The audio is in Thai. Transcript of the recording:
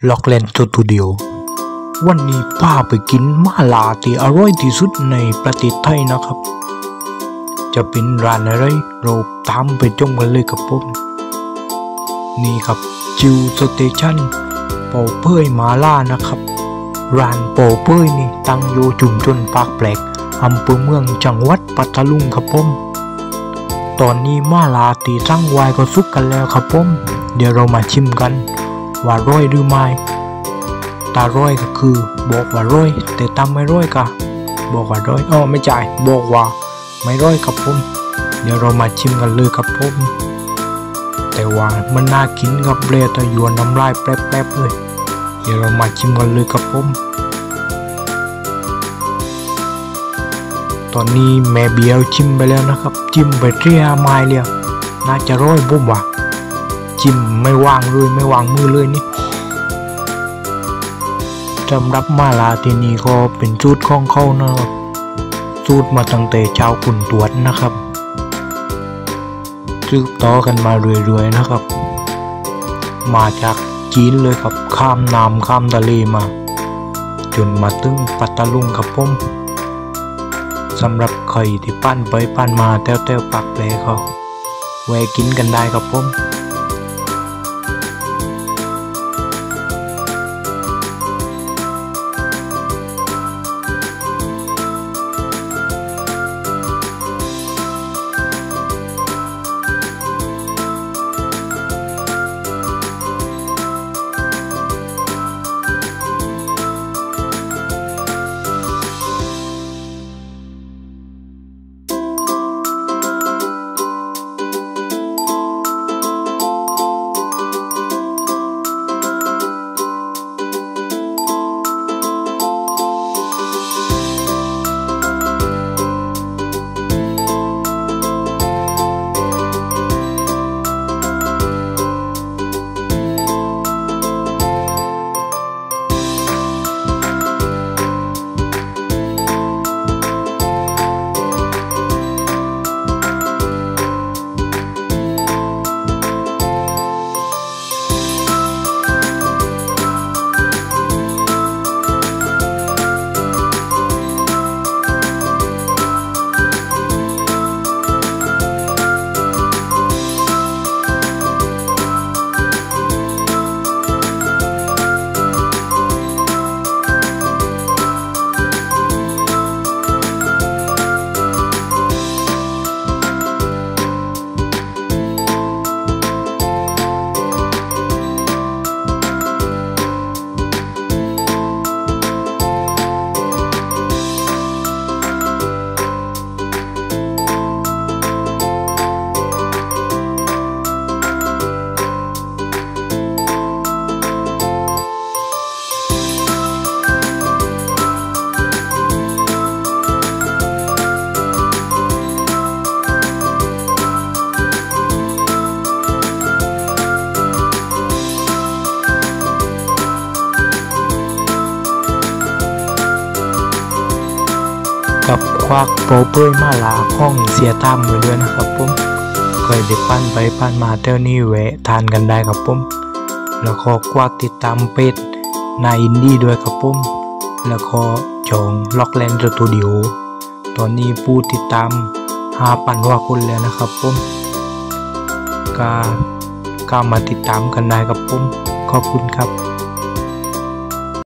ล็อกแลนด์สตูดิโอวันนี้ป้าไปกินมาลาที่อร่อยที่สุดในประเทศไทยนะครับจะเป็นร้านอะไรเราตามไปชมกันเลยครับผมนี่ครับจิวสเตชันเป่าเป้ยมาล่านะครับร้านเป่าเป้ยนี่ตั้งอยู่ชุมชนปากแปลกอำเภอเมืองจังหวัดปัตตานีครับผมตอนนี้มาลาตีตั้งไว้ก็สุกกันแล้วครับผมเดี๋ยวเรามาชิมกันว่าร้อยหรือไม่ตาร้อยก็คือบอกว่าร้อยแต่ตามไม่ร้อยก็บอกว่าร้อยไม่ใช่บอกว่าไม่ร้อยครับผมเดี๋ยวเรามาชิมกันเลยครับผมแต่ว่ามันน่ากินครับเบลตะยวนน้ำลายแป๊บๆเลยเดี๋ยวเรามาชิมกันเลยครับผมตอนนี้แม่เบียวชิมไปแล้วนะครับชิมไป3 ไม้แล้วน่าจะร้อยบุ้มว่ะชิมไม่วางเลยไม่วางมือเลยนี่สำหรับมาลาที่นี่ก็เป็นสูตรของเขานะครับสูตรมาตั้งแต่ชาวขุนตรวจนะครับสืบต่อกันมาเรื่อยๆนะครับมาจากจีนเลยครับข้ามน้ำข้ามทะเลมาจนมาถึงปัตตานีครับผมสำหรับใครที่ปั้นไปปั้นมาแต้วๆปากแปลเขาแวะกินกันได้ครับผมกับควักโปรเปอร์มาลาห้องเสียตามมือด้วยนะครับผมเคยได้ปั้นไปปั้นมาเท่านี้แวะทานกันได้ครับผมแล้วก็ควักติดตามเพจนายอินดี้ด้วยครับผมแล้วก็จองล็อกแลนด์สตูดิโอตอนนี้ผู้ติดตาม5,000 กว่าคนแล้วนะครับผมก็มาติดตามกันได้ครับผมขอบคุณครับ